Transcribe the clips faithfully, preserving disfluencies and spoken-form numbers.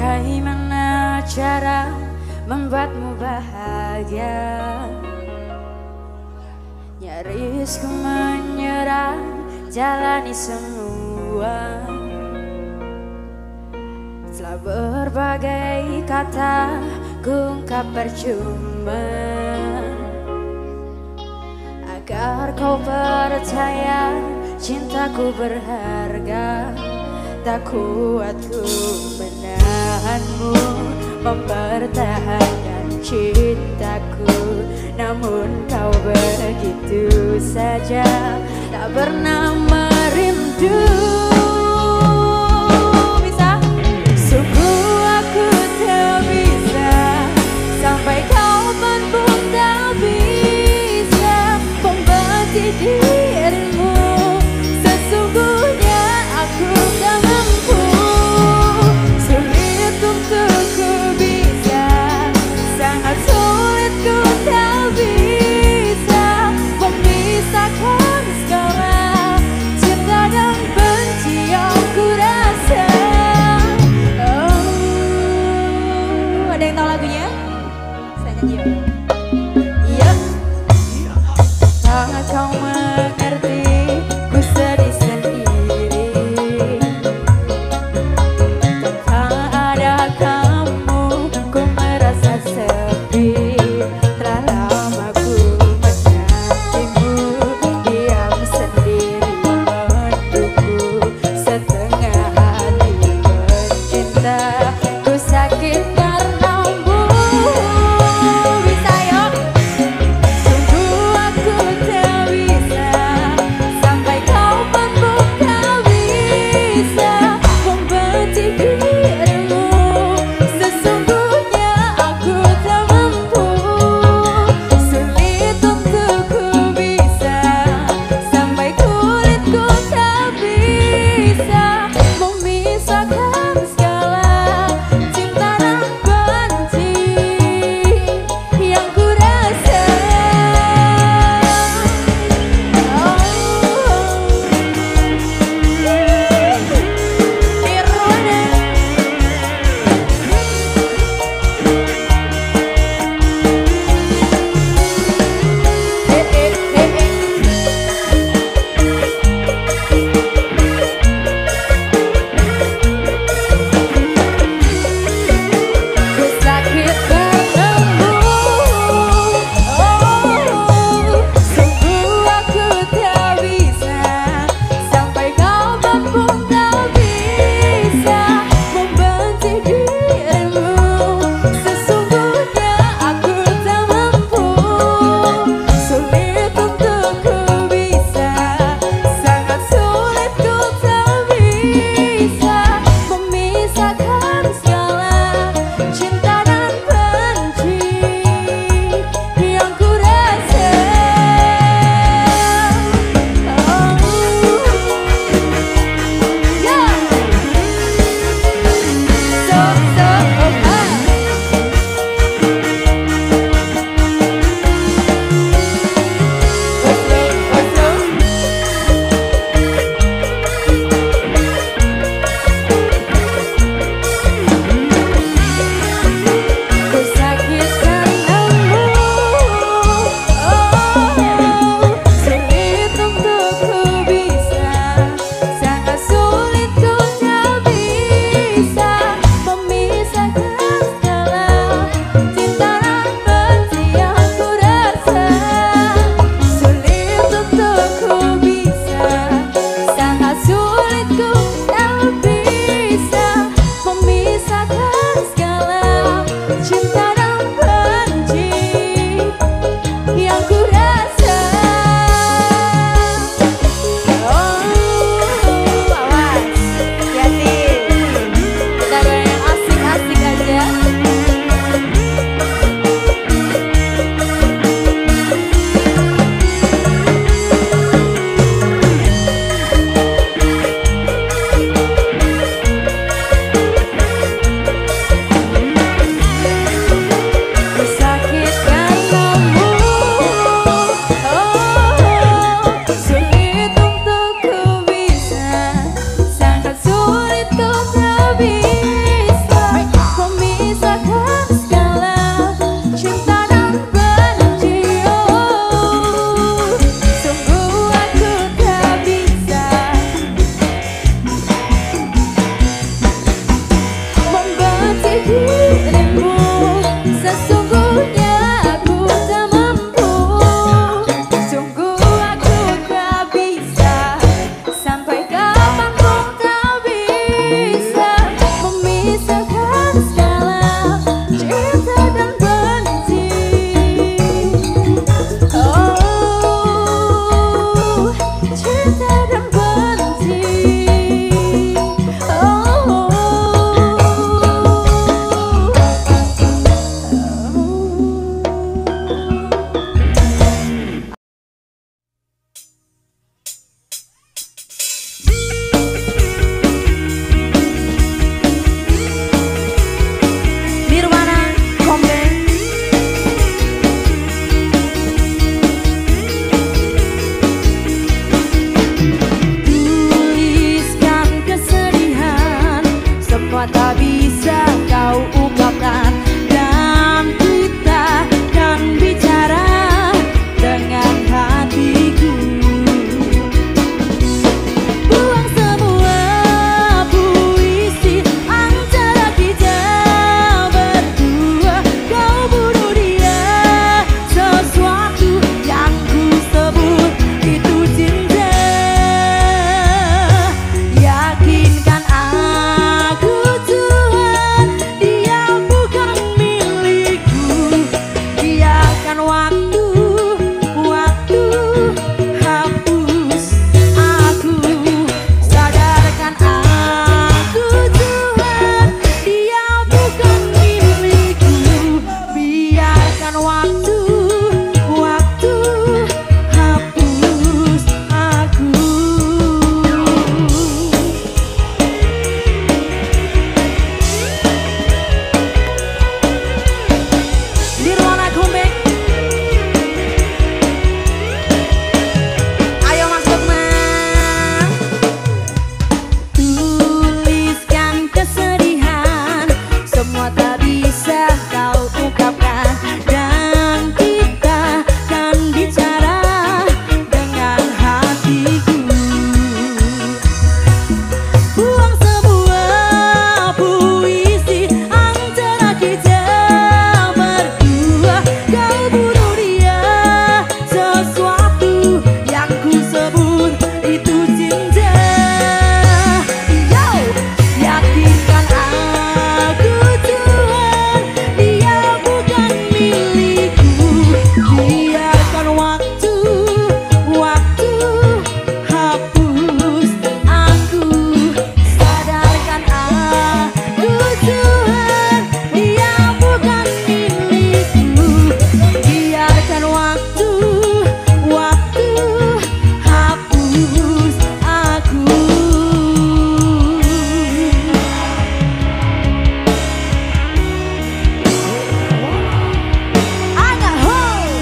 Bagaimana cara membuatmu bahagia? Nyaris ku menyerah, jalani semua. Setelah berbagai kata ku ungkap percuma, agar kau percaya cintaku berharga. Tak kuat ku menahanmu, mempertahankan cintaku. Namun kau begitu saja tak pernah merindu. Bisa? Sungguh aku tak bisa, sampai kapan pun tak bisa membenci dirimu. Sesungguhnya aku tak mampu, sulit untuk ku bisa, sangat sulit ku tak bisa memisahkan segala cinta dan benci yang ku rasa. Oh, ada yang tahu lagunya? Saya nyanyi yuk. Iya. Tak kau mengerti, ku sedih sendiri. Tanpa ada kamu, ku merasa sepi. Telah lama ku menantimu, diam sendiri menunggu. Setengah hati pencinta, ku sakit karenamu. Bisa yuk. Sungguh aku tak bisa, sampai kapan pun tak bisa membenci dirimu. Sesungguhnya aku tak mampu, sulit untuk ku bisa, sampai kulitku tak bisa memisahkan segala cinta dan benci yang ku rasa. Oh, Nirwana. tak bisa kau ungkapkan, dan kita kan bicara dengan hatiku. Buang semua puisi antara kita berdua. Kau bunuh dia, sesuatu yang ku sebut itu cinta. Yakinkan aku Tuhan, dia bukan milikku. Biarkan waktu, waktu hapus aku. Sadarkan aku Tuhan, dia bukan milikku. Biarkan waktu, waktu hapus aku. Nirwana Comeback. Ayo Mas Lukman. Tuliskan kesedihan, semua tak bisa kau ungkapkan, dan kita kan bicara dengan hatiku. Buang semua puisi antara kita berdua. Kau bunuh dia, sesuatu yang ku sebut itu cinta. Yo, yakinkan aku Tuhan, dia bukan milikku. Biarkan waktu, waktu hapus aku. Sadarkan aku Tuhan, dia bukan milikku. Biarkan waktu, waktu hapus aku. Angah ho.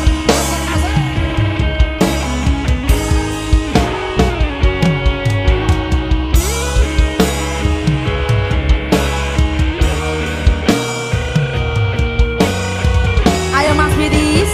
Ayo Mas Bidis,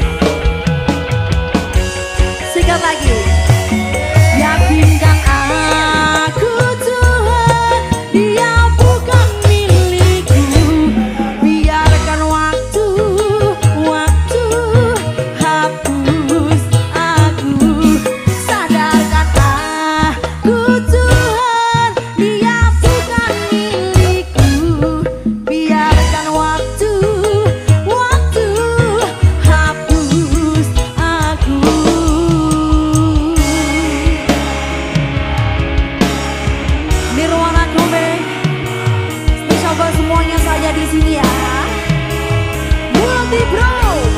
sikat lagi. Yakinkan aku Tuhan, dia bukan milikku. Biarkan waktu, waktu hapus aku. Sadarkan aku Tuhan, dia bukan milikku. Biarkan waktu, waktu hapus aku. Nirwana Comeback, spesial buat semuanya saja di sini ya. Multi Bro.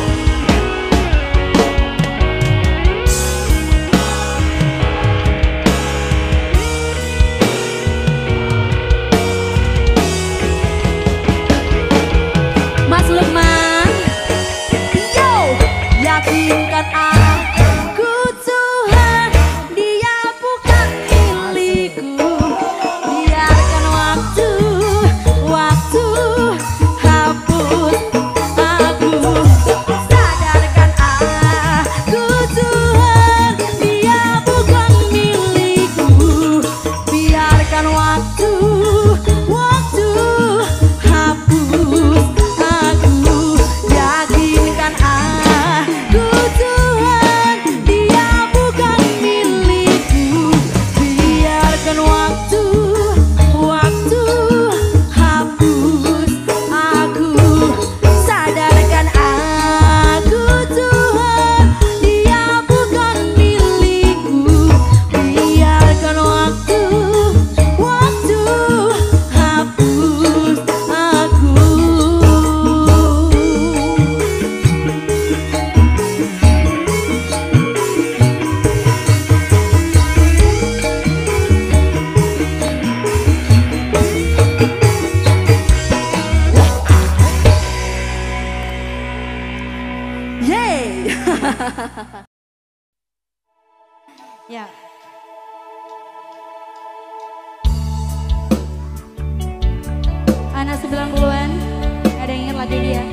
Mas Lukman. Yo, yakinkan aku Tuhan, dia bukan milikku. Biarkan waktu, waktu sembilan puluhan. Ada yang ingat lagu dia?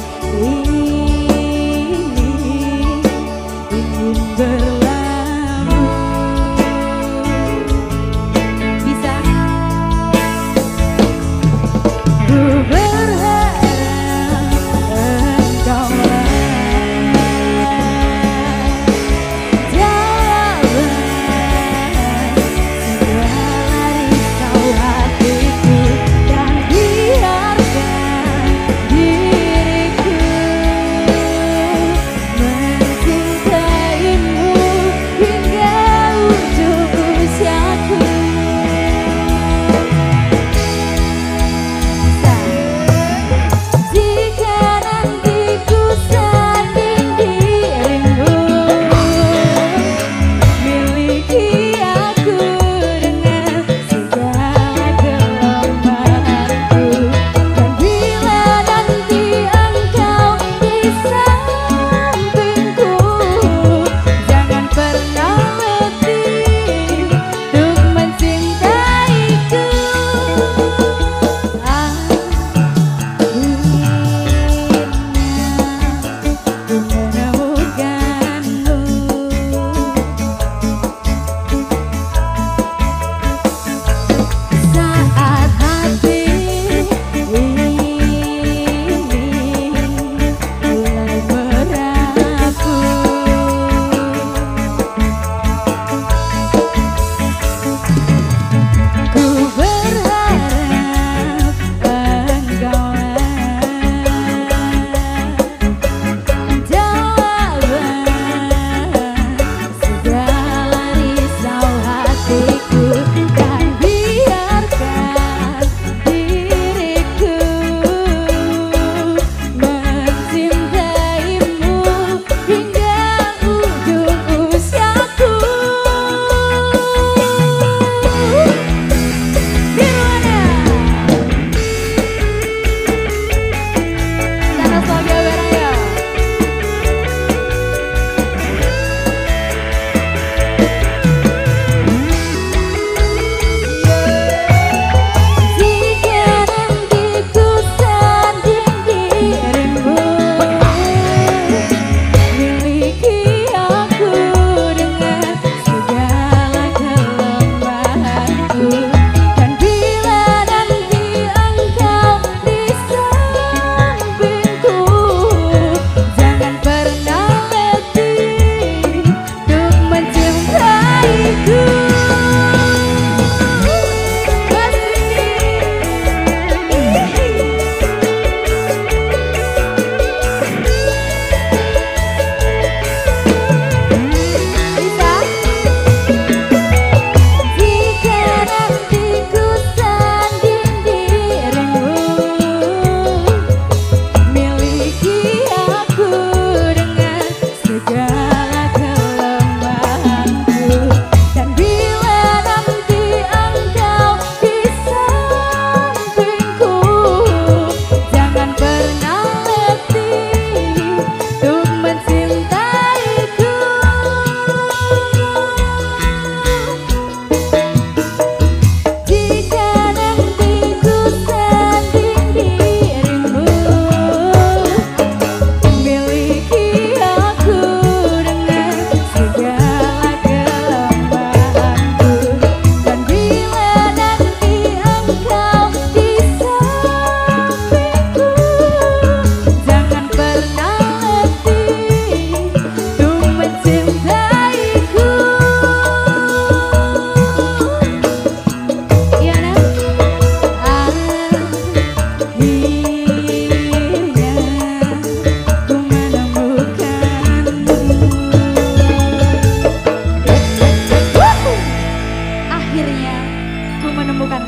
Berlama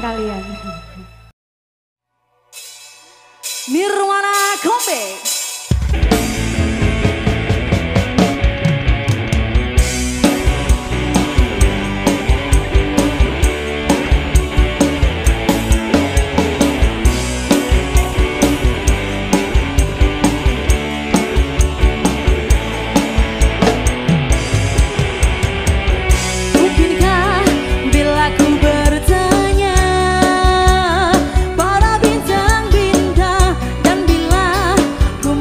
kalian. Nirwana Kombe. Ku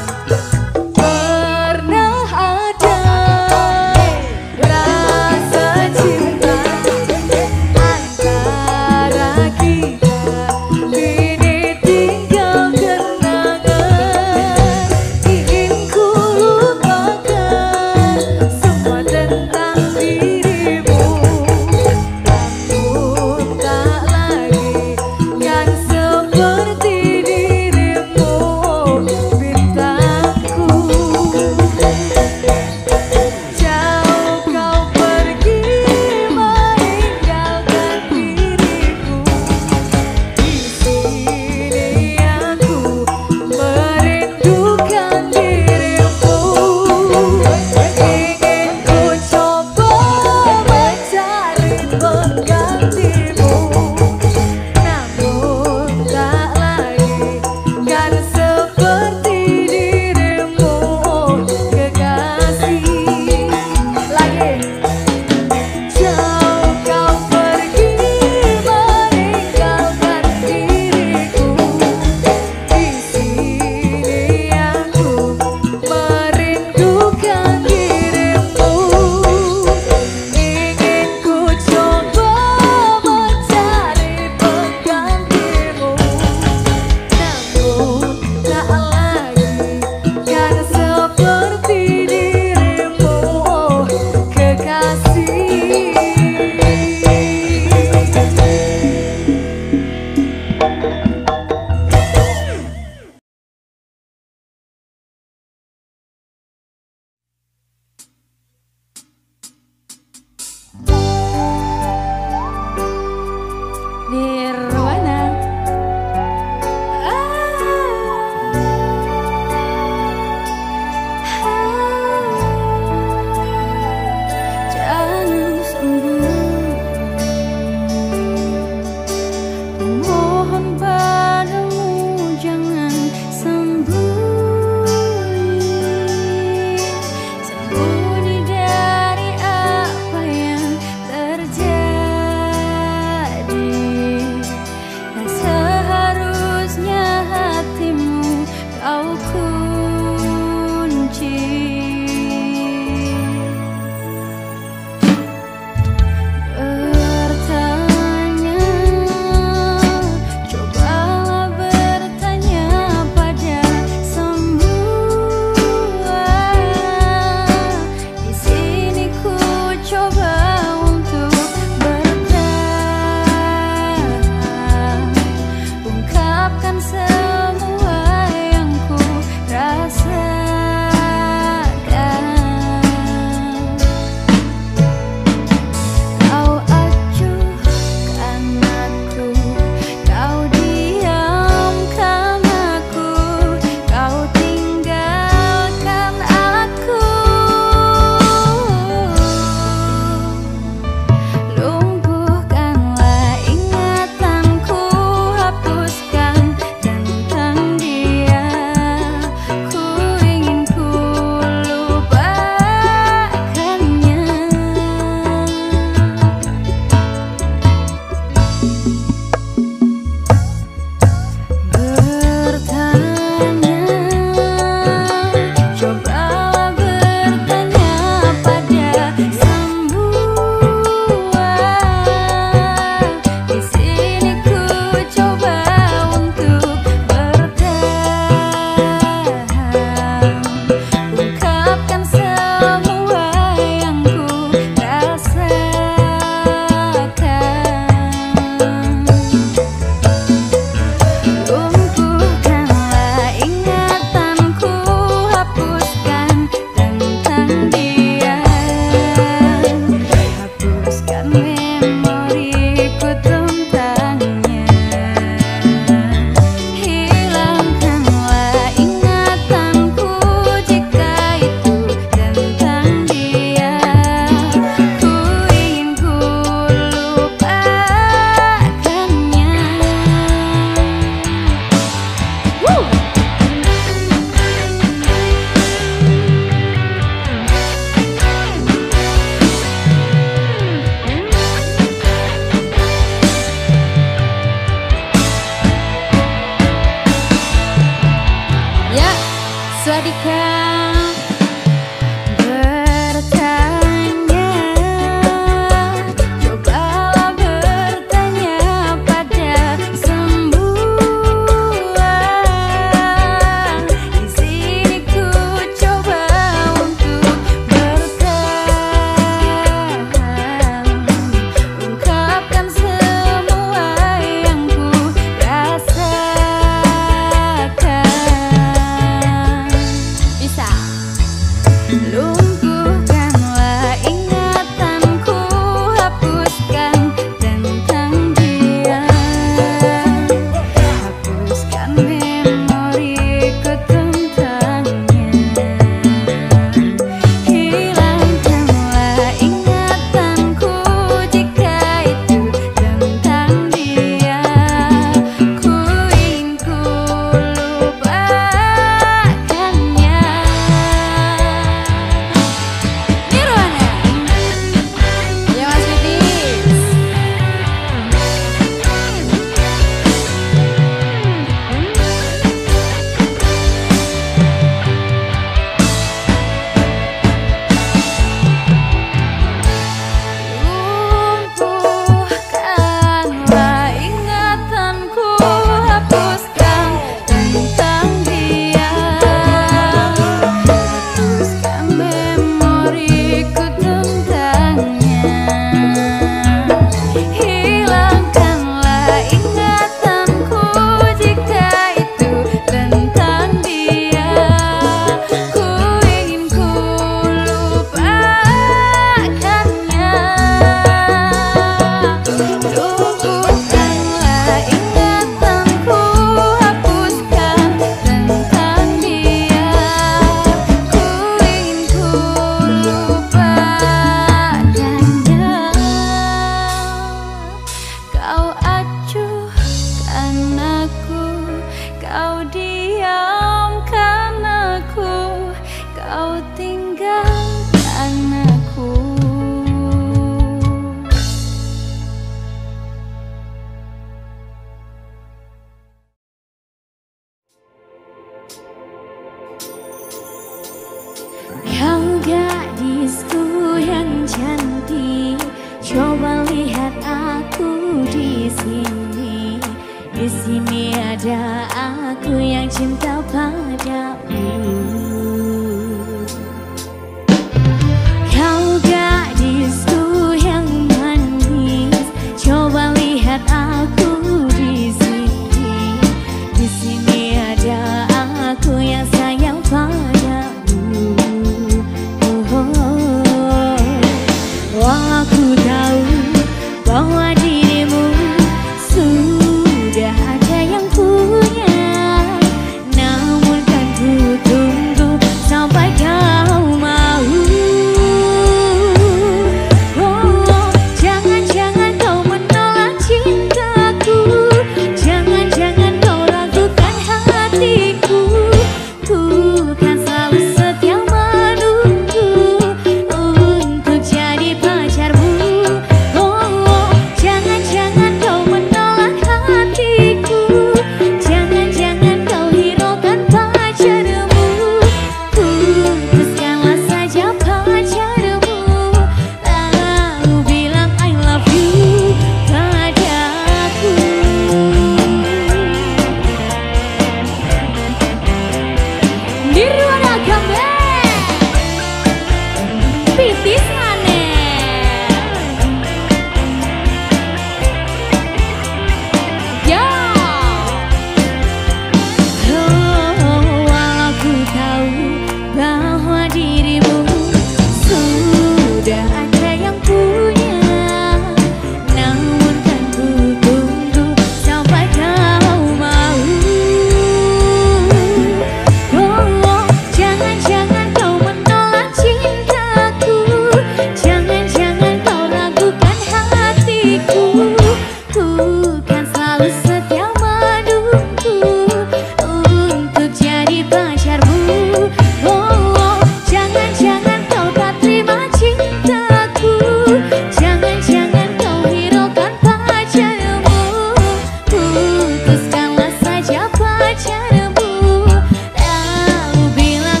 Putuskanlah saja pacarmu. Tahu bilang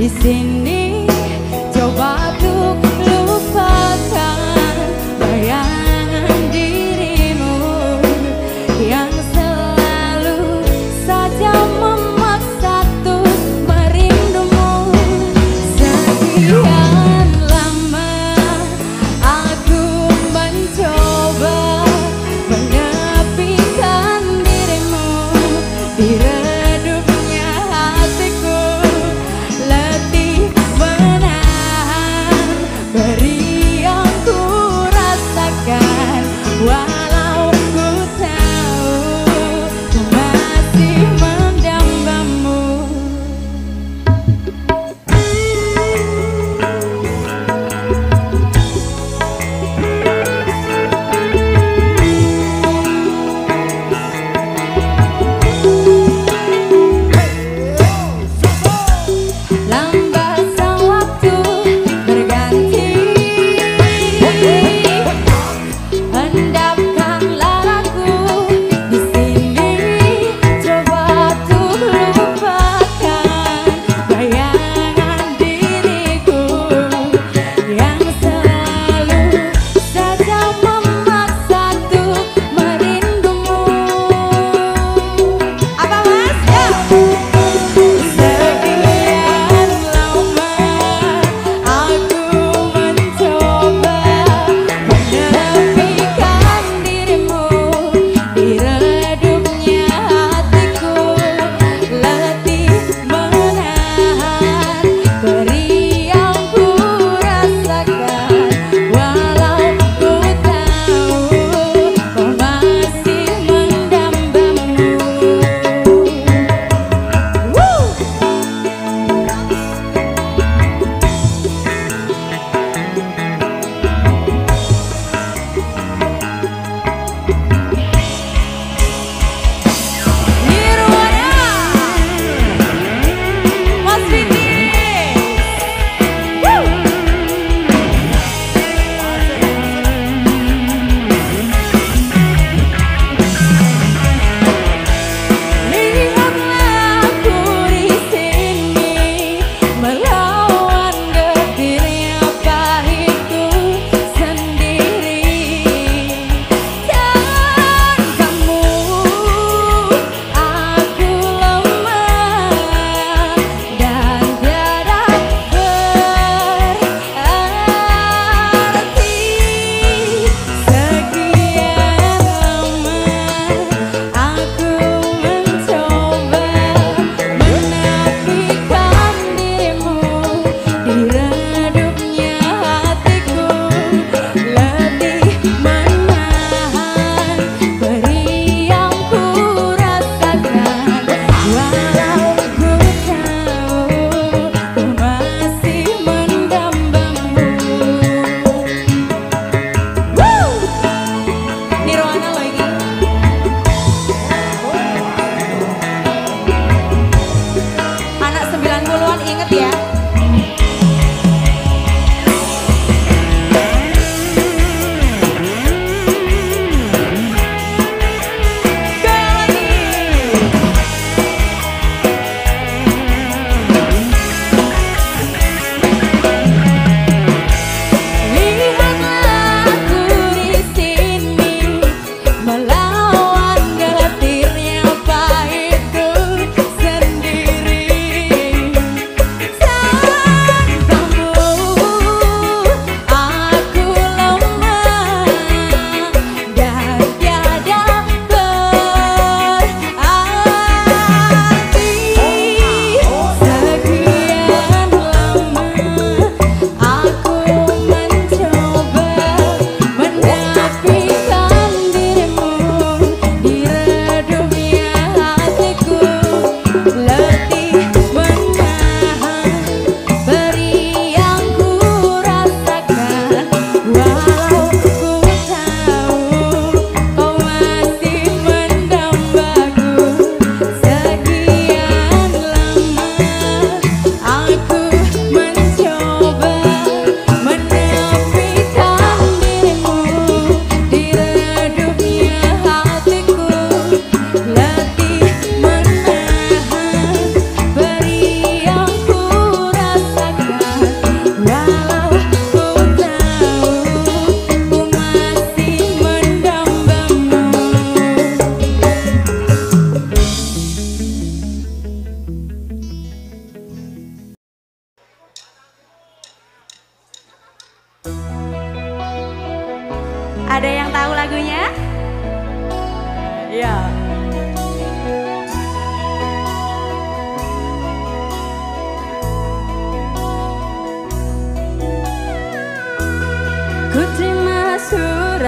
di sini coba untuk lupakan bayangan dirimu yang selalu saja memaksa terus merindumu. Sekian lama aku mencoba menepikan dirimu di redupnya hatiku, letih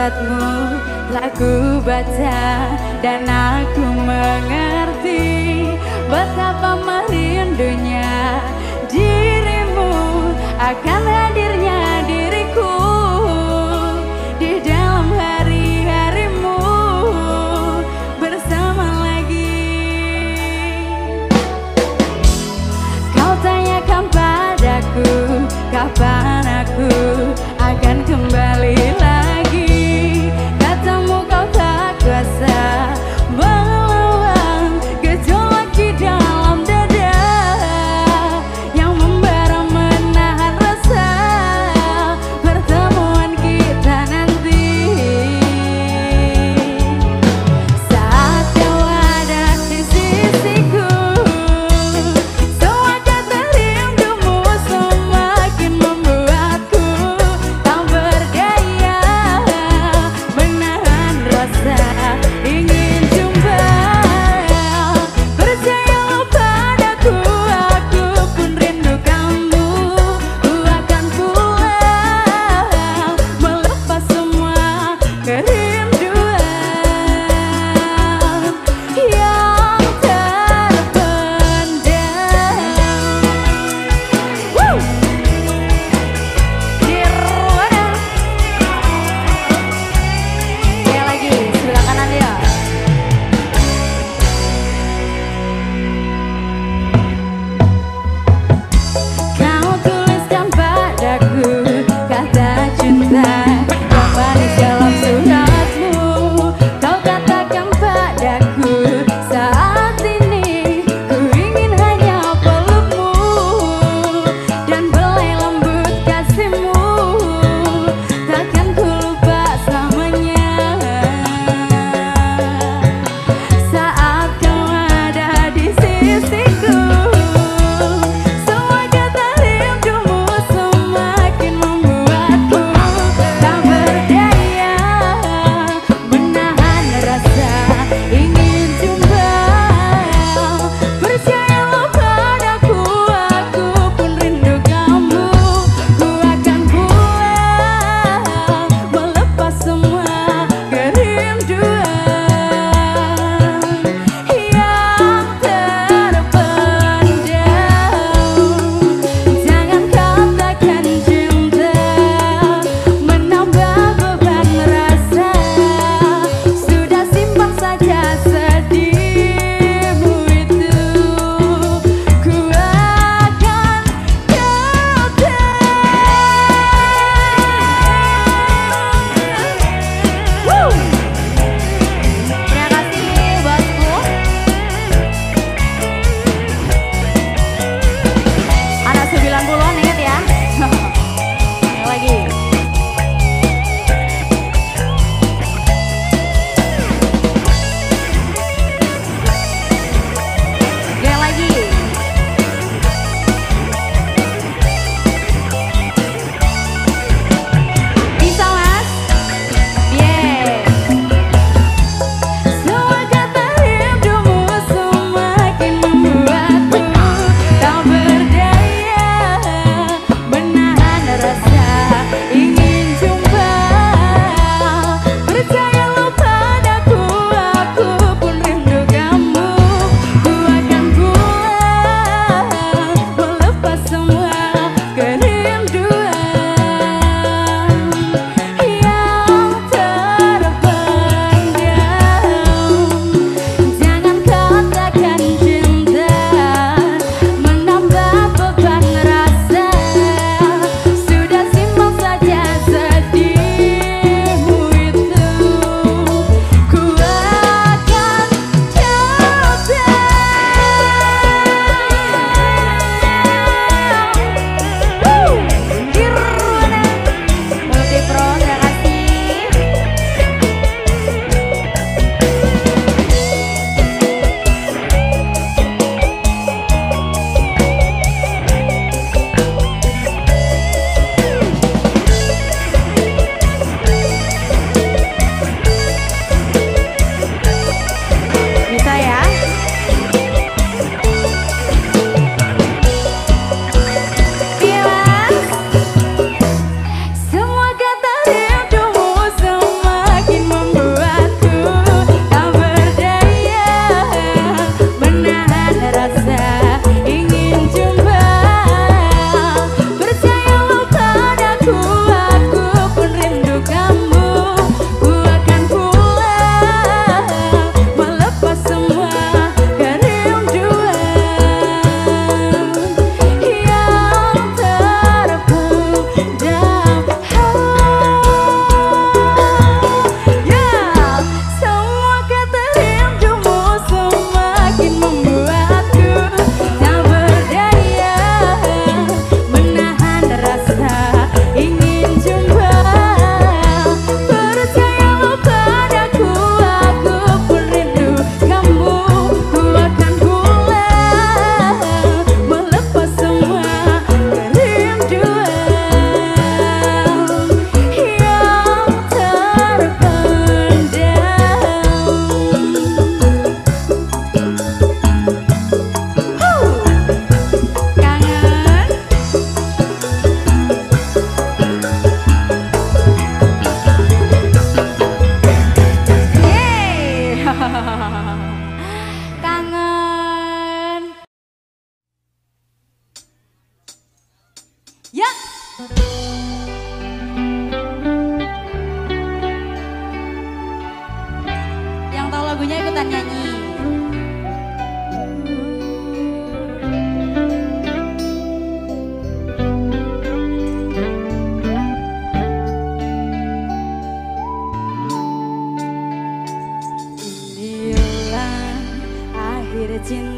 suratmu telah ku baca dan aku mengerti betapa merindunya dirimu akan hadirnya diriku di dalam hari-harimu bersama lagi. Kau tanyakan padaku kapan aku akan kembali lagi. Katamu kau tak kuasa melawan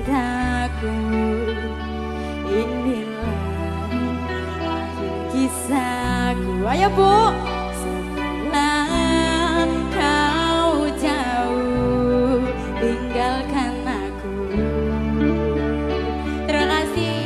cintaku. Inilah akhir kisahku. Ayo Bu. Setelah kau jauh tinggalkan aku. Terima kasih.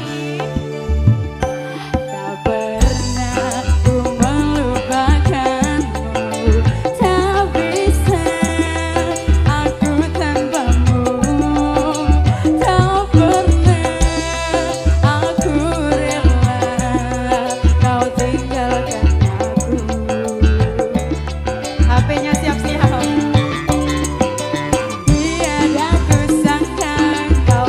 Tak pernah ku melupakanmu, tak bisa aku tanpamu. Tak pernah aku rela kau tinggalkan aku. H P-nya siap-siap. Tiada ku sangka kau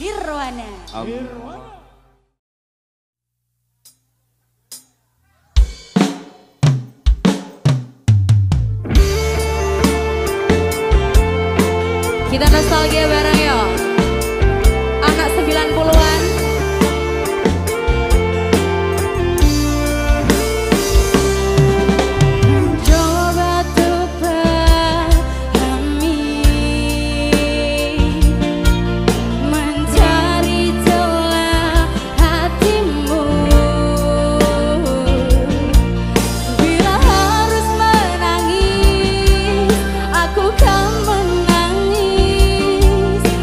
Nirwana. Nirwana. Kita nostalgia bareng ya. Anak sembilan puluhan. Coba tuh pahami, mencari celah hatimu. Bila harus menangis, aku kan menangis.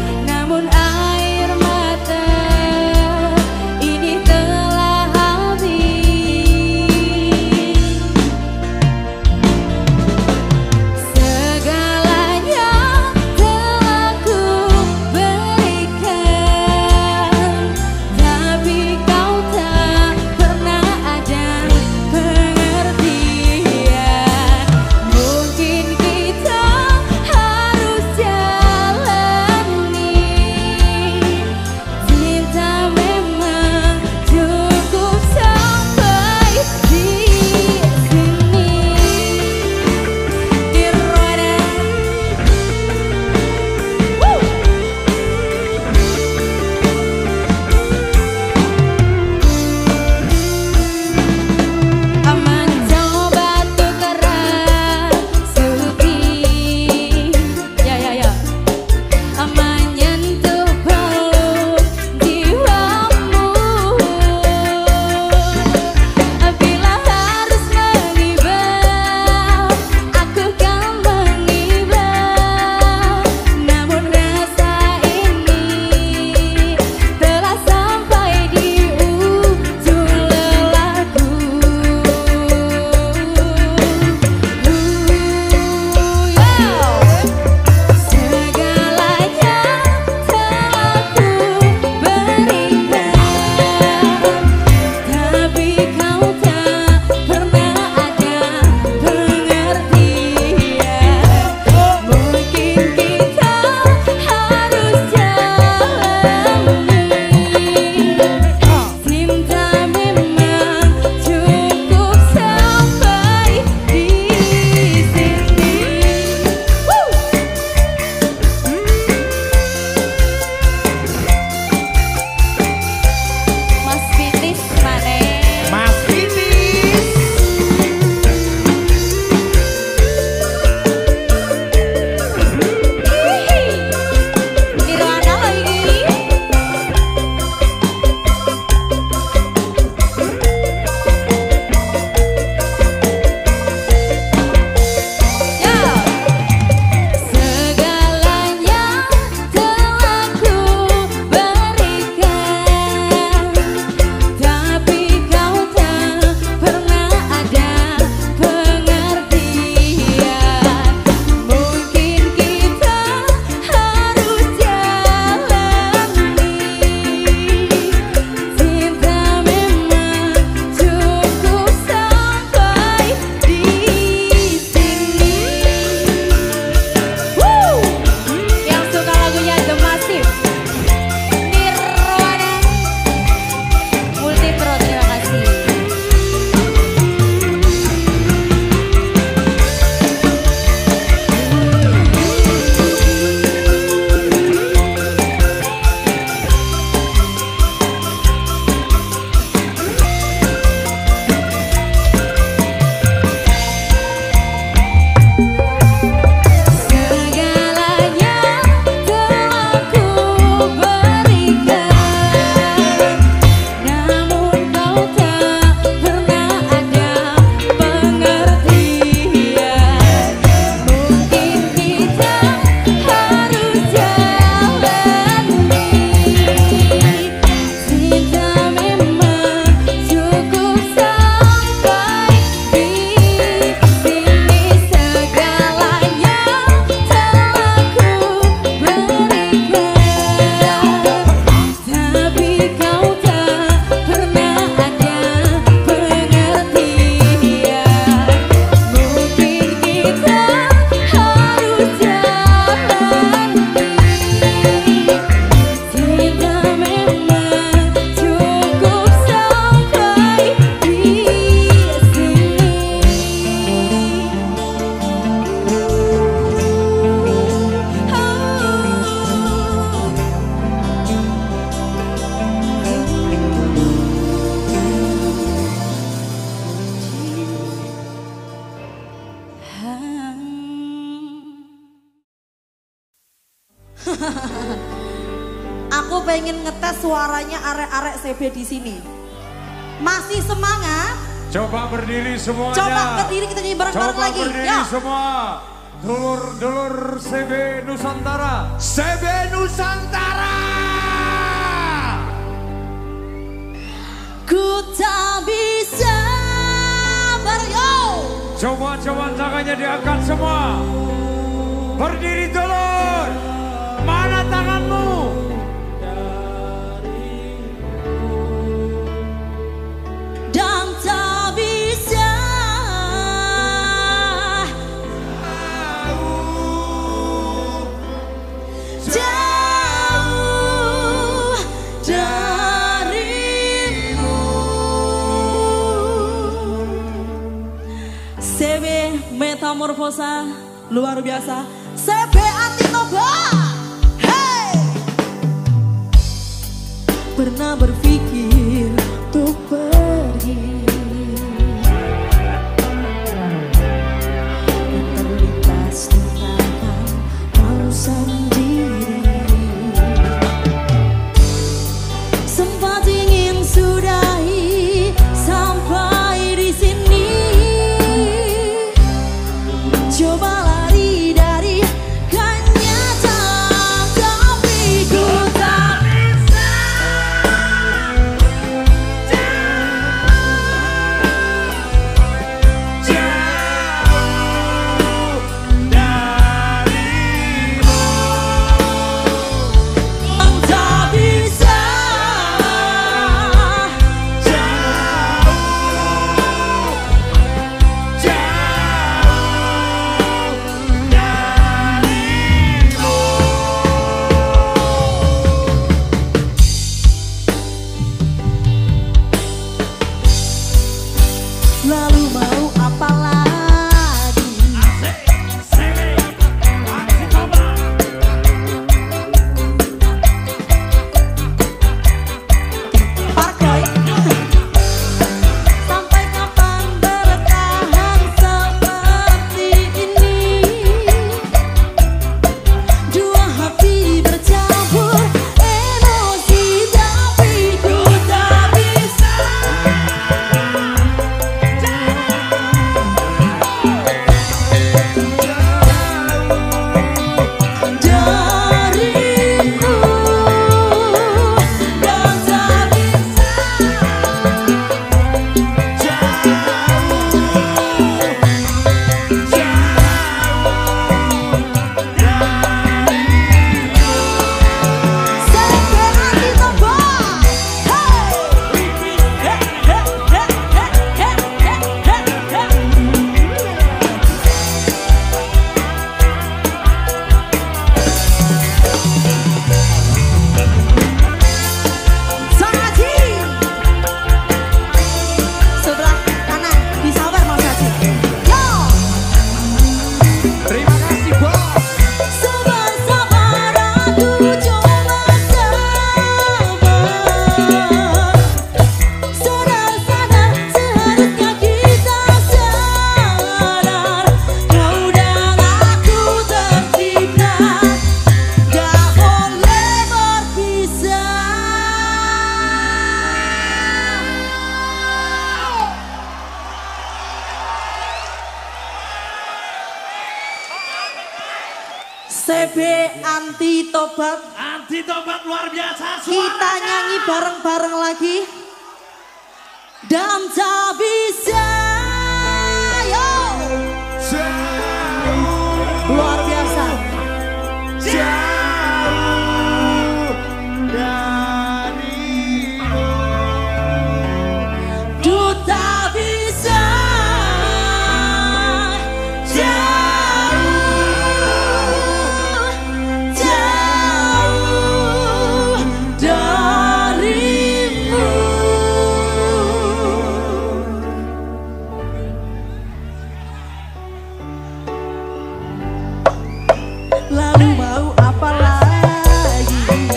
Aku pengen ngetes suaranya arek-arek C B di sini. Masih semangat? Coba berdiri semuanya. Coba berdiri, kita nyanyi bareng-bareng lagi. Coba berdiri Yo. semua. Dulur-dulur C B Nusantara. C B Nusantara. Ku tak bisa bareng yo. Coba-coba tangannya diangkat semua. Berdiri dulur. Mana tanganmu? Dan tak bisa jauh darimu. C B Metamorfosa luar biasa. C B Anti Toba. Hey! Pernah berpikir untuk pergi, terlintas tinggalkan kau sendiri. Sempat ingin sudahi sampai di sini. Coba lari dari kenyataan, tapi ku tak bisa. Lalu mau apa lagi? Parkoy. Sampai kapan bertahan seperti ini? Dua hati bercampur emosi, tapi ku tak bisa. Darimu dan tak bisa sampai hati Toba. Saji sebelah kanan disawer Mas Saji. Yo. Terima kasih bos. Sabar-sabar aku coba sabar. Sadar-sadar seharusnya kita sadar. Kau dan aku tercipta, gak boleh berpisah. C B Anti Tobat. Anti tobat luar biasa. Kita nyanyi bareng-bareng lagi. Dan tak bisa. Yo. Luar biasa. Du tak bisa jauh, jauh darimu. Lalu mau apa lagi?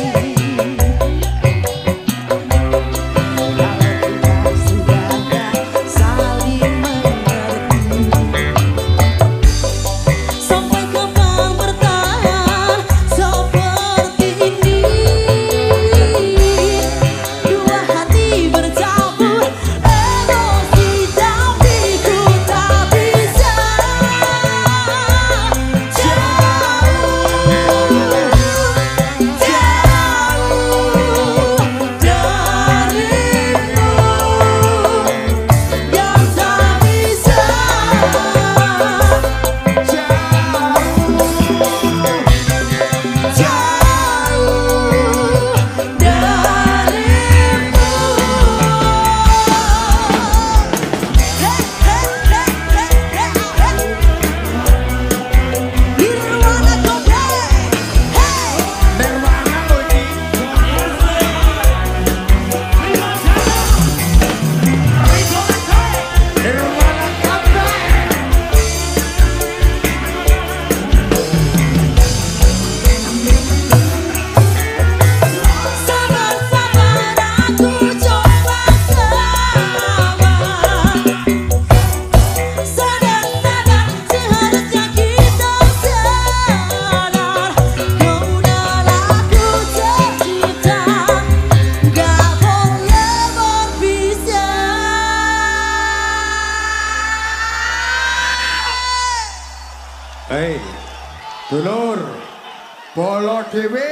Kalau kita sudah saling mengerti, sampai kapan bertahan seperti Dulur, bolo dewe.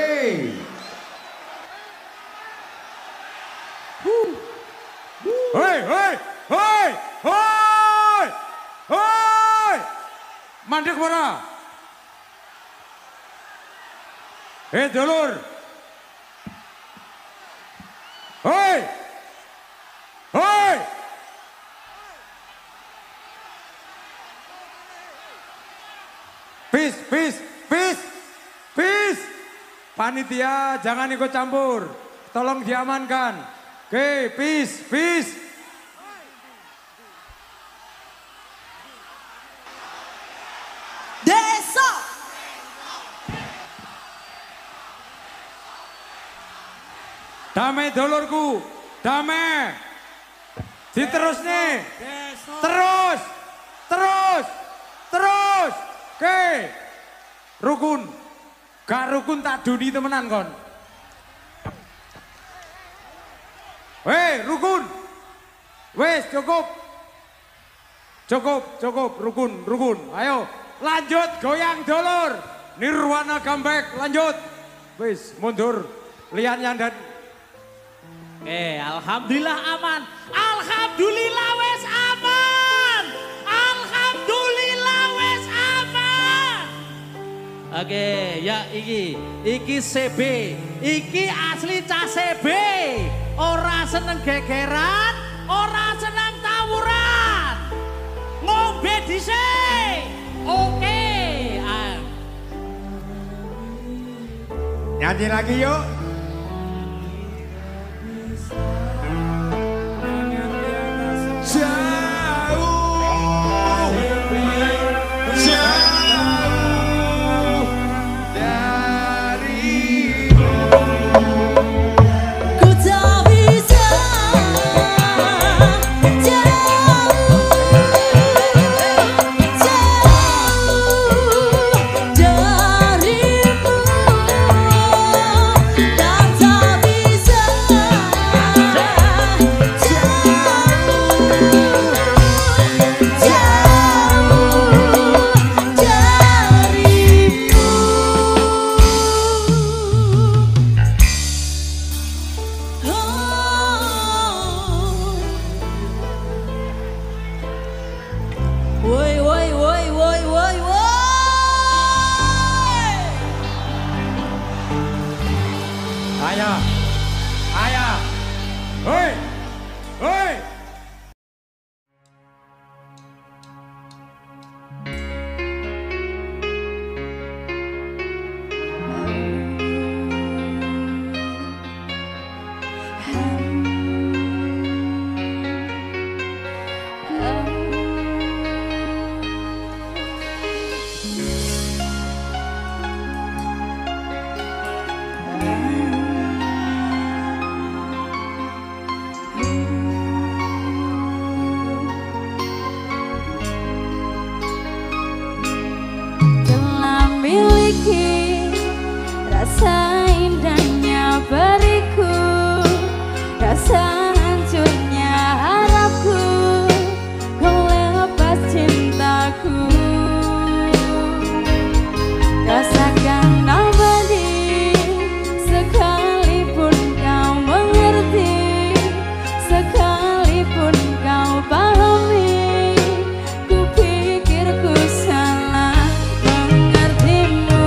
Hei, hei, hei, hei, hei, mandek mana? Hei dulur, hei, hei. Peace, peace, peace, peace. Panitia jangan ikut campur. Tolong diamankan. Oke, peace, peace. Desa. Damai dulurku, damai. Diterus nih. Terus, terus, terus. Oke, rukun, gak rukun tak duni temenan kon. Weh, rukun, wes cukup, cukup, cukup, rukun, rukun. Ayo, lanjut goyang dulur, Nirwana comeback, lanjut. Wes mundur, liannya dan. Eh, alhamdulillah aman, alhamdulillah wes aman, alhamdulillah wes aman. Oke, ya iki, iki C B, iki asli cah C B. Ora seneng gegeran, ora seneng tawuran. Ngombe dhisik. Oke. Ah. Nyanyi lagi yuk. Ayah, ayah, hoi, hoi. Rasa indahnya beriku, rasa hancurnya harapku, kau lepas cintaku. Rasakan abadi, sekalipun kau mengerti, sekalipun kau pahami, ku pikir ku salah mengertimu.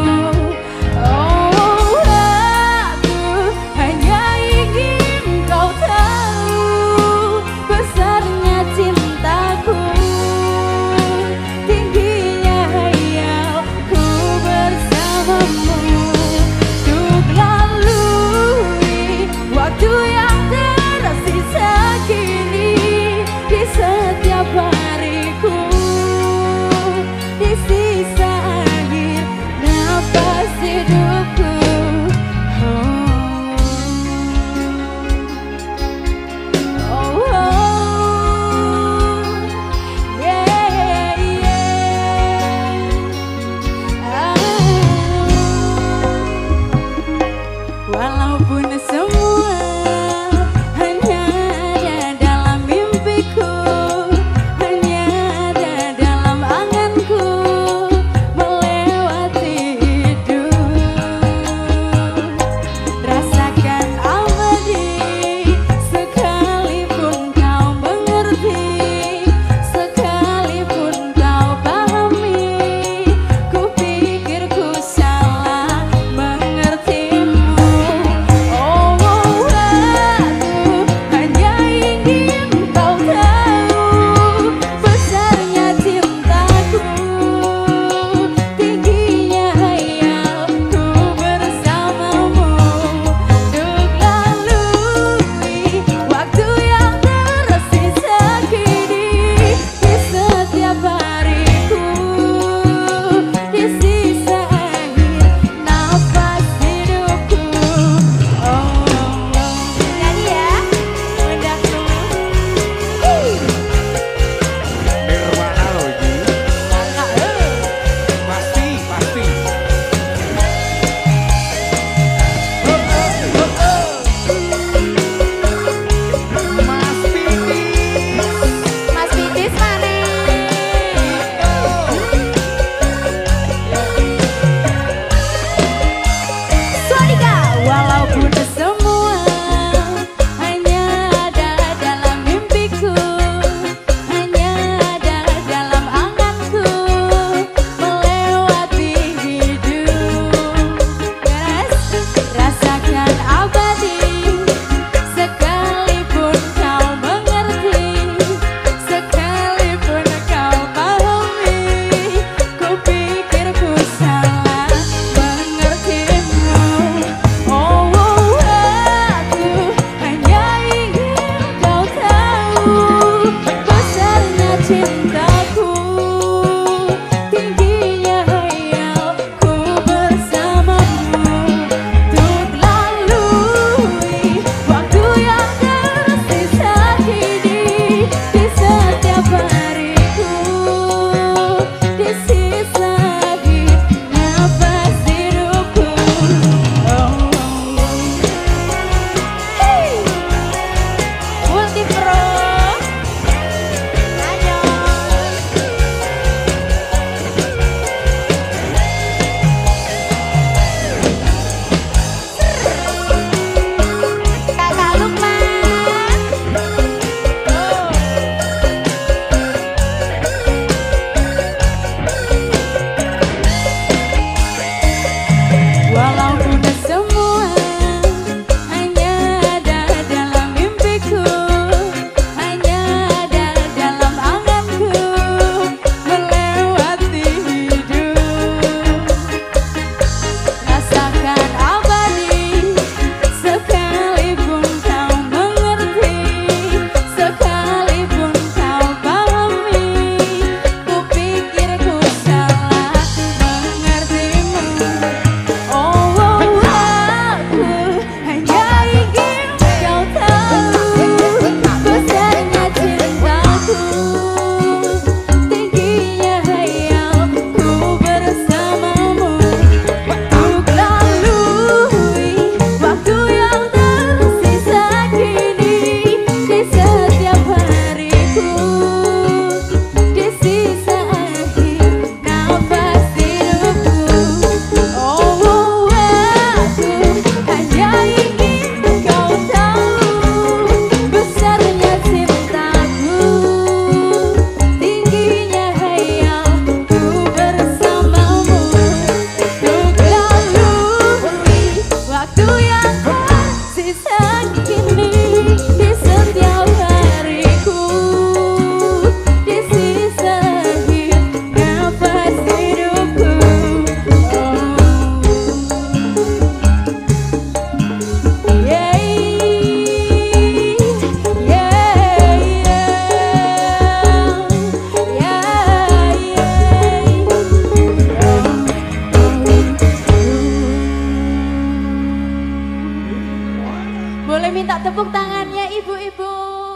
minta tepuk tangannya ibu-ibu.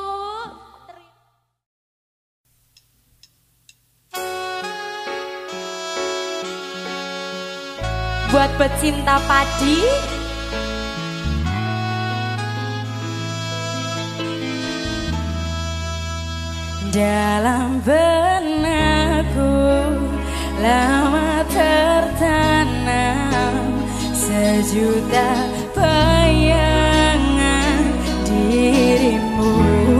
Buat pecinta padi, dalam benakku lama tertanam sejuta bayangan dirimu,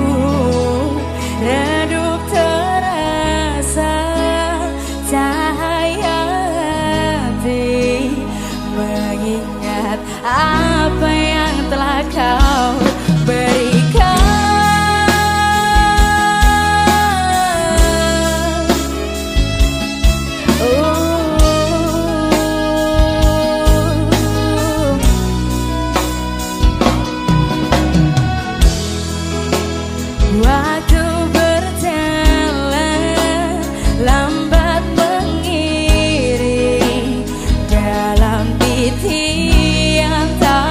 redup terasa cahaya hati mengingat apa yang telah kau berikan. Waktu berjalan lambat mengiring dalam titian tak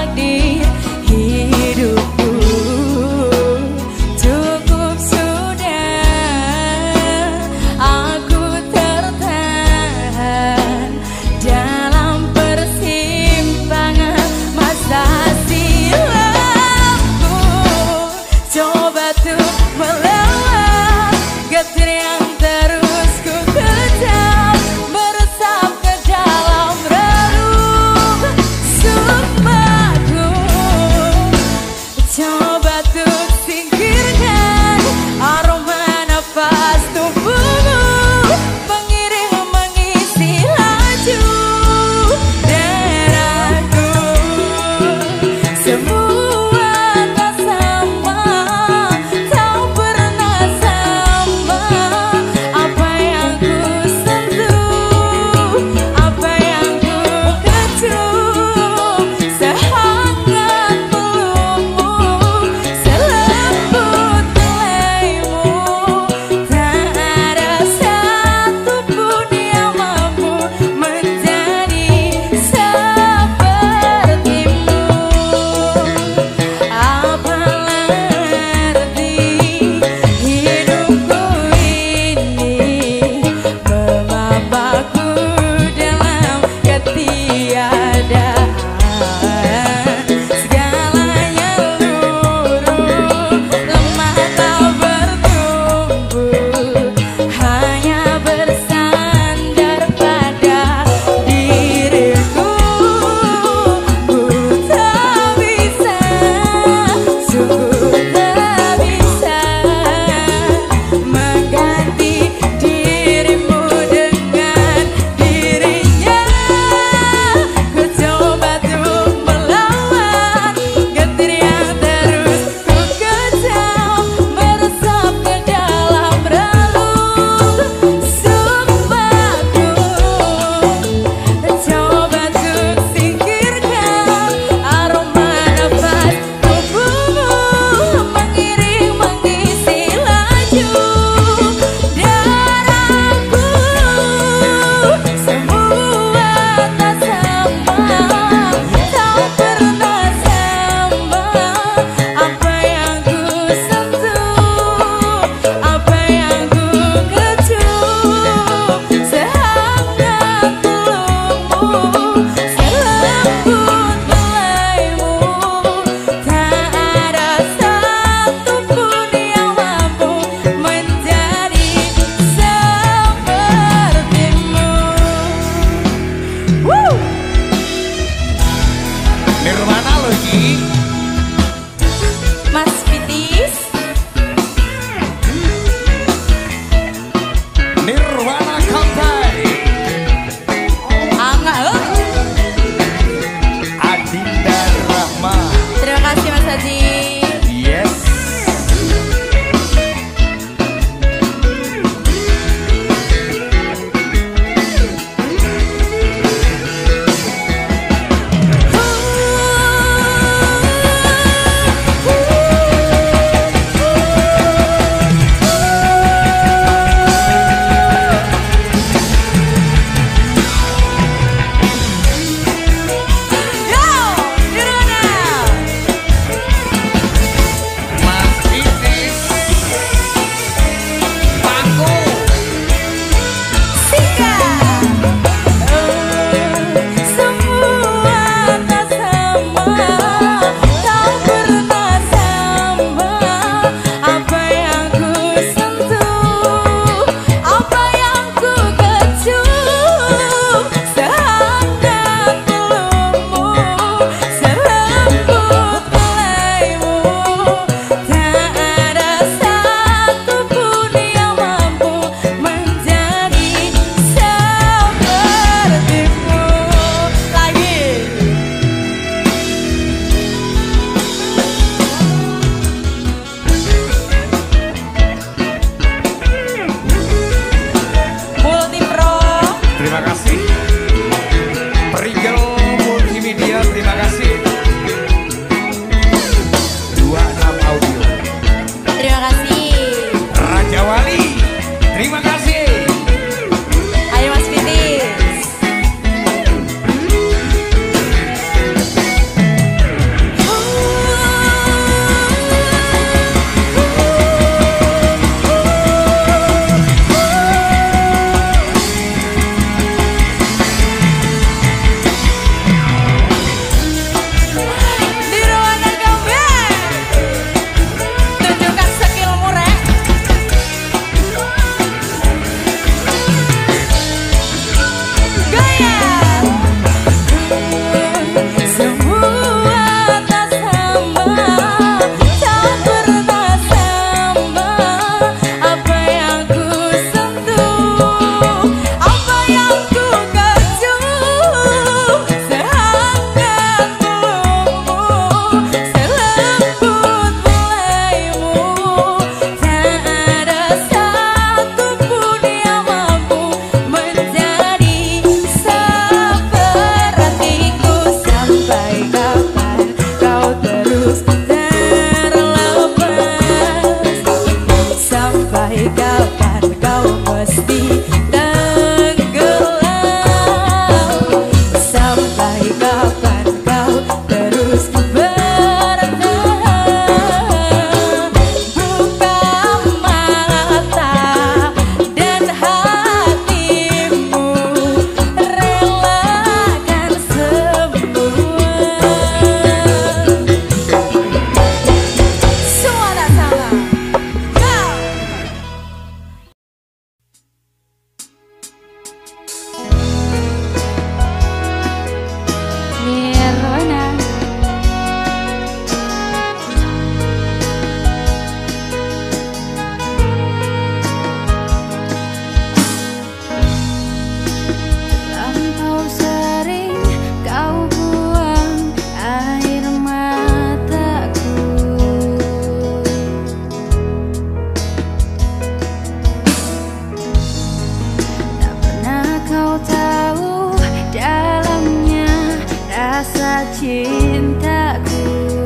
cintaku.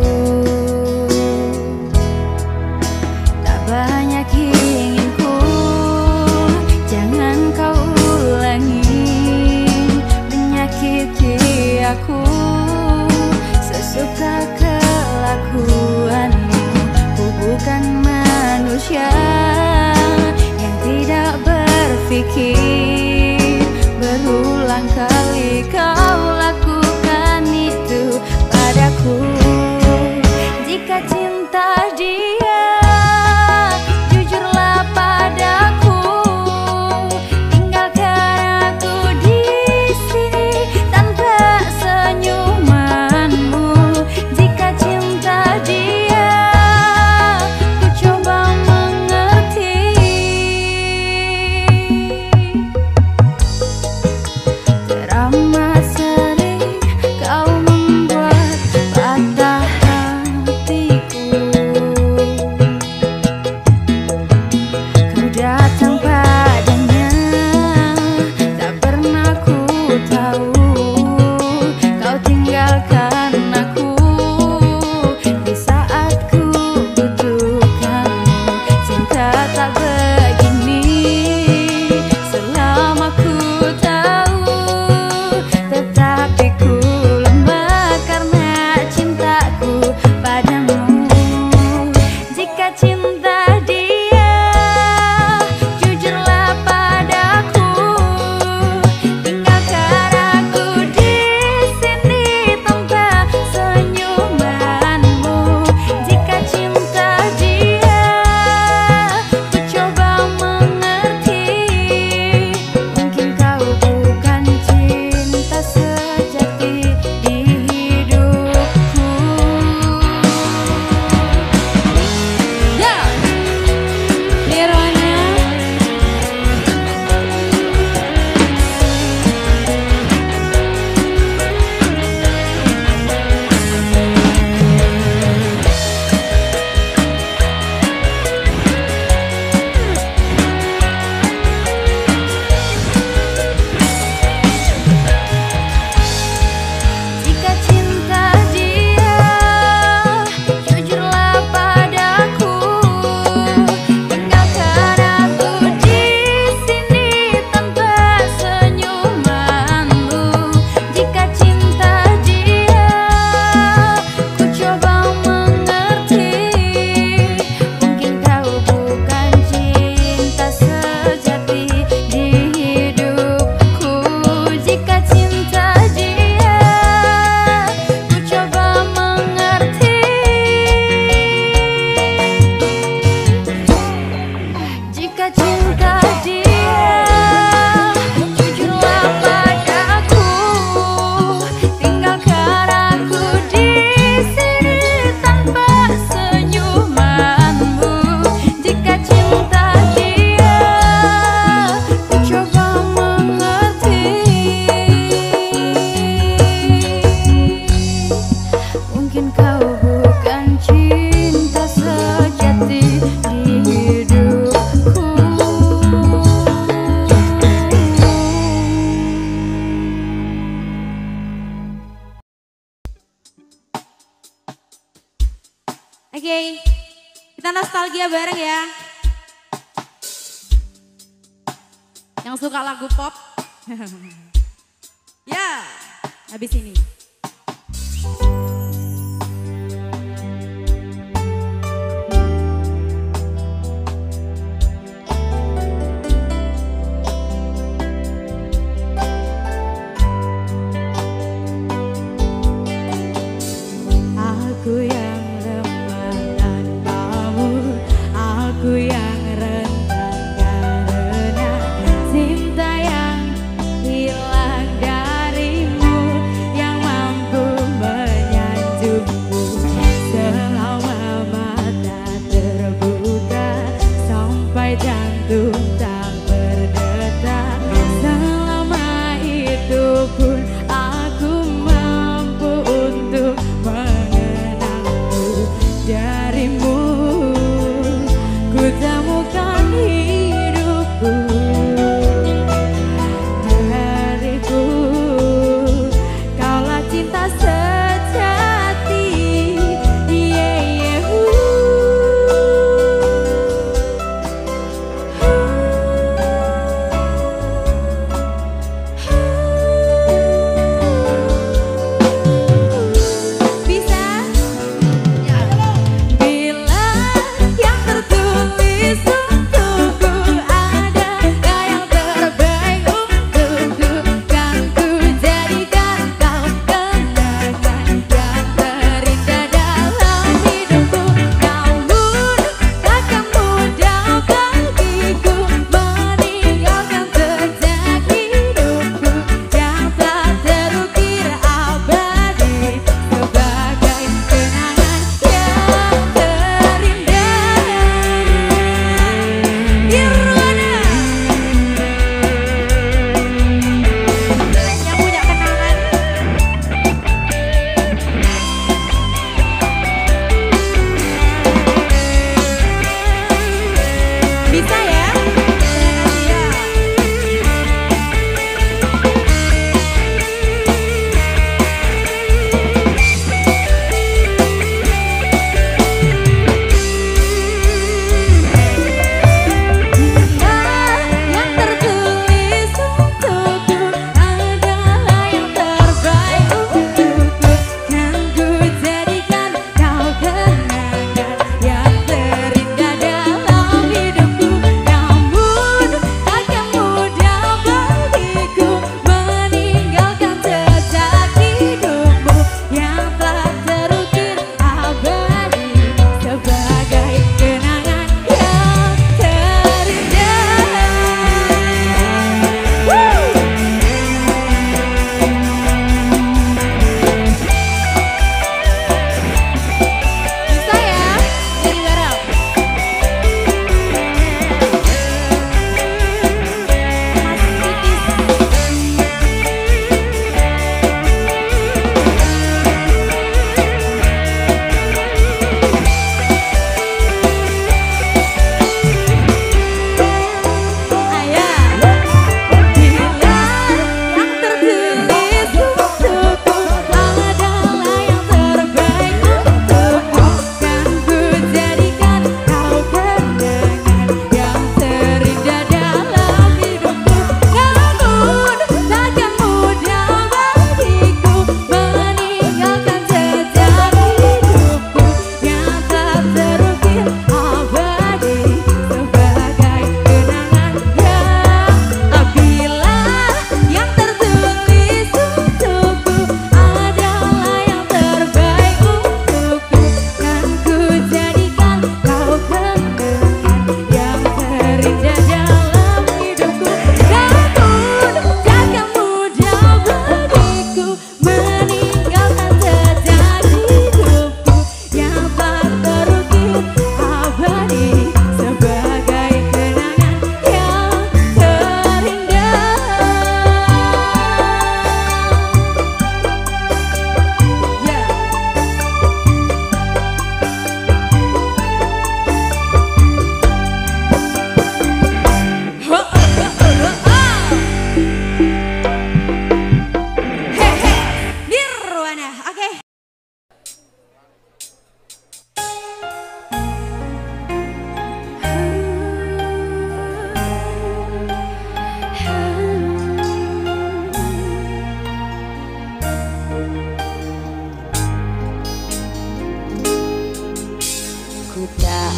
Tak banyak inginku, jangan kau ulangi menyakiti aku sesuka kelakuanmu. Ku bukan manusia yang tidak berpikir. Berulang kali kau lakukan itu padaku. Jika cinta dia, jujurlah padaku. Tinggalkan aku di sini tanpa senyumanmu. Jika cinta dia, ku coba mengerti. Teramat sering kau membuat patah hatiku. Kau datang padanya, tak pernah ku tahu. Kau tinggalkan aku di saat ku butuhkanmu. Cinta tak begini selama ku tahu, tetapi ku lemah karena cintaku padamu. Jika cinta dia, jujurlah padaku. Tinggalkan aku di sini tanpa senyumanmu. Jika cinta dia, ku coba mengerti. Mungkin kau bukan cinta sejati di hidupku. Ya, Nirwana. Jika cinta dia, jujurlah padaku. Tinggalkan aku di sini tanpa senyumanmu. Jika cinta dia, ku coba mengerti. Mungkin kau bukan cinta sejati di hidupku. Jika cinta dia, ku coba mengerti. Jika cinta dia, jujurlah padaku. Tinggalkan aku di sini tanpa senyumanmu. Jika cinta dia, ku coba mengerti. Mungkin kau bukan cinta sejati di hidupku. Oke, kita nostalgia bareng ya. Yang suka lagu pop. Ya, habis ini. Aku yang lemah tanpamu, aku yang rentan karena cinta yang hilang darimu, yang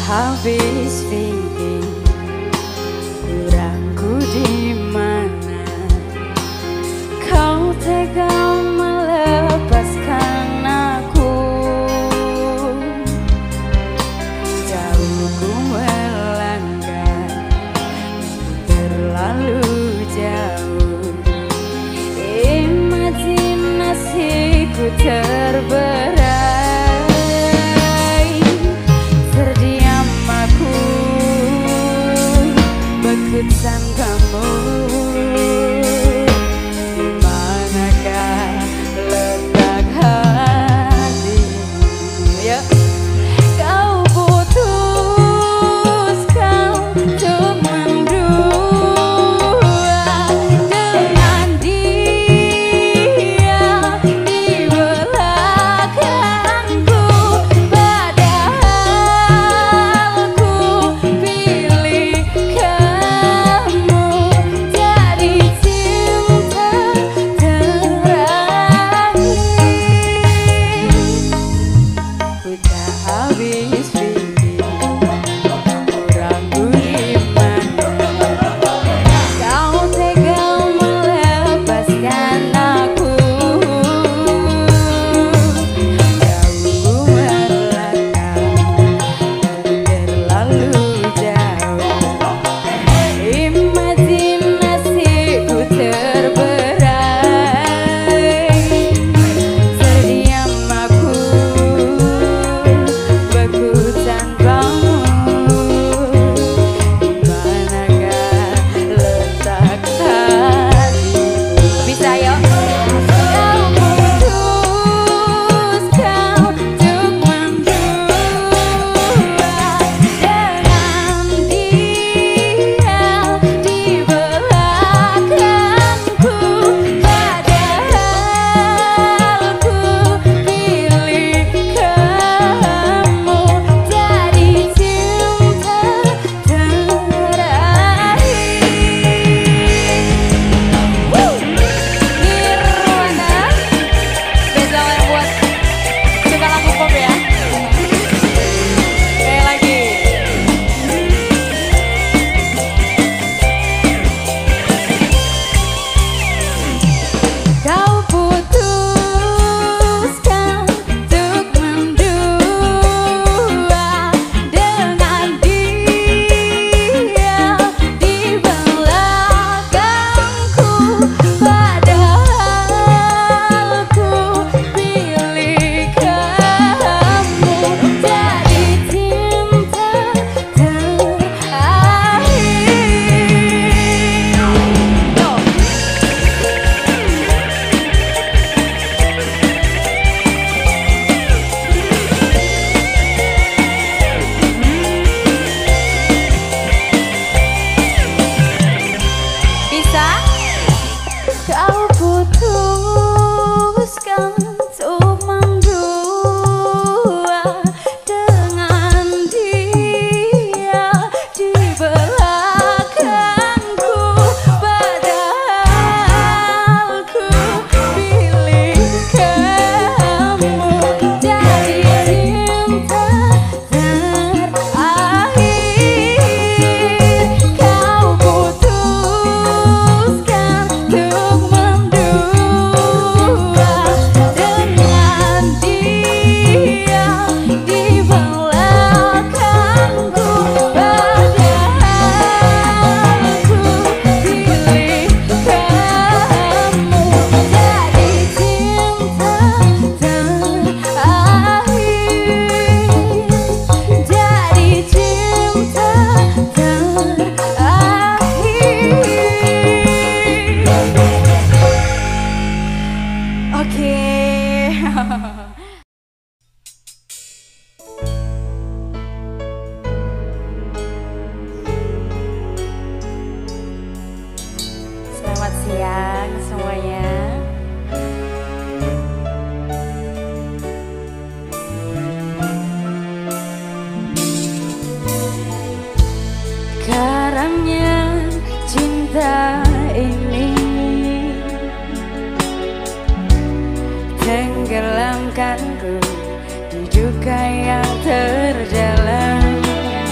habis pikir kurangku di mana kau tega melepaskan aku. Jauh ku melangkah terlalu jauh, imajinasiku terberai. Terdiam aku bekutsan kamu, dimanakah letak hatimu? Ya, kau putuskan untuk mendua dengan dia di belakangku, padahal ku pilih kamu jadi cinta terakhir. Ku tak habis pikir kurangku di mana kau tega melepaskan aku. Jauh melangkah terlalu jauh, imajinasiku terberai. Terdiam aku bekutsan kamu, dimanakah letak hatimu? Bisa yuk. Kau putuskan untuk mendua dengan dia di belakangku, padahal ku pilih kamu jadi cinta terakhir. Nirwana, spesial yang buat suka lagu pop ya. Sekali lagi. Kau putuskan untuk mendua dengan dia di belakangku, padahal ku pilih kamu jadi cinta terakhir. Bisa? Kau putuskan untuk mendua dengan dia di belakangku, padahal ku pilih kamu jadi cinta terakhir. Kau putuskan untuk mendua dengan dia di belakangku, padahal ku pilih kamu jadi cinta terakhir. Jadi cinta terakhir. Oke. Selamat siang semuanya. Karamnya cinta ini tenggelamkanku di duka yang terdalam.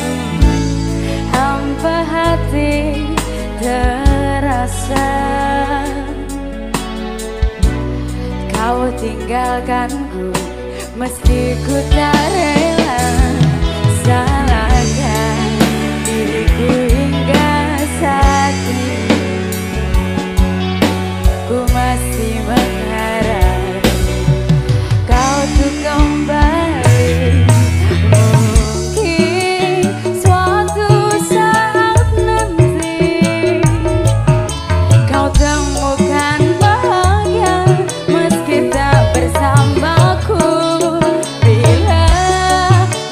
tinggalkanku meski ku tak rela. Salahkan diriku hingga saat ini, ku masih mengharap kau tuh kembali. Mungkin suatu saat nanti kau temukan bahagia meski tak bersamaku. Bila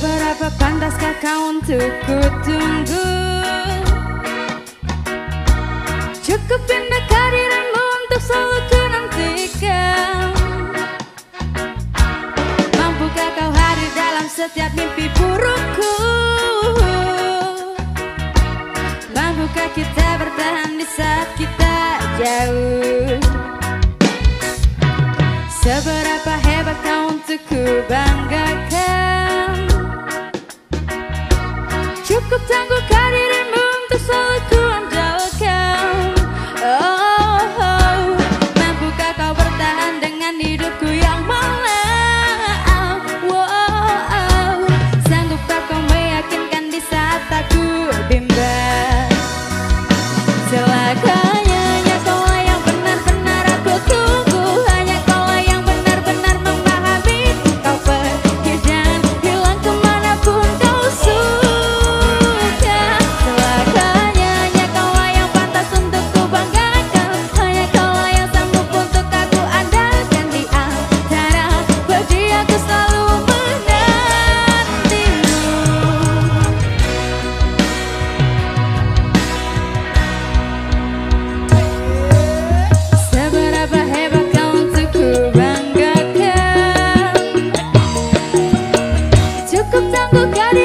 Seberapa pantaskah kau untuk ku tunggu? Cukup indah kehadiranmu untuk selalu ku nantikan. Mampukah kau hadir dalam setiap mimpi burukku? Mampukah kita bertahan di saat kita jauh? Seberapa hebat kau untuk ku banggakan? Cukup tangguh kehadiranmu untuk selalu ku andalkan. Oh, oh, mampukah kau bertahan dengan hidupku yang malam? Wow, sanggupkah kau meyakinkan di saat aku bimbang? Celakanya hanya kaulah yang benar-benar aku tunggu. Hanya kaulah yang benar-benar memahami. Kau pergi dan hilang kemanapun kau suka. Celakanya hanya kaulah yang pantas untuk ku banggakan. Hanya kaulah yang sanggup untuk aku andalkan. Di antara bagi aku selalu menantimu. Seberapa hebat kau untuk ku banggakan? Cukup tangguh kehadiranmu